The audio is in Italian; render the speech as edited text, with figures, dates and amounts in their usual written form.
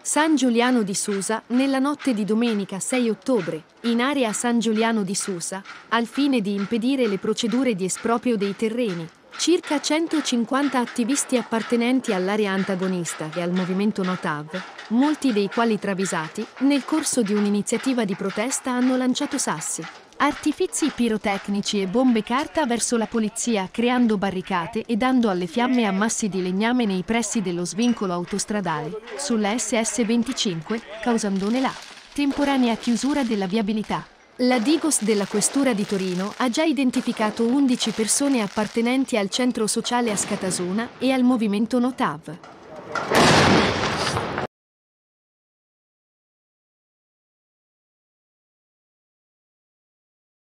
San Giuliano di Susa, nella notte di domenica 6 ottobre, in area San Giuliano di Susa, al fine di impedire le procedure di esproprio dei terreni, circa 150 attivisti appartenenti all'area antagonista e al movimento No TAV, molti dei quali travisati, nel corso di un'iniziativa di protesta hanno lanciato sassi, artifizi pirotecnici e bombe carta verso la polizia, creando barricate e dando alle fiamme ammassi di legname nei pressi dello svincolo autostradale, sulla SS25, causandone la temporanea chiusura della viabilità. La Digos della Questura di Torino ha già identificato 11 persone appartenenti al centro sociale a Scatasuna e al movimento No TAV.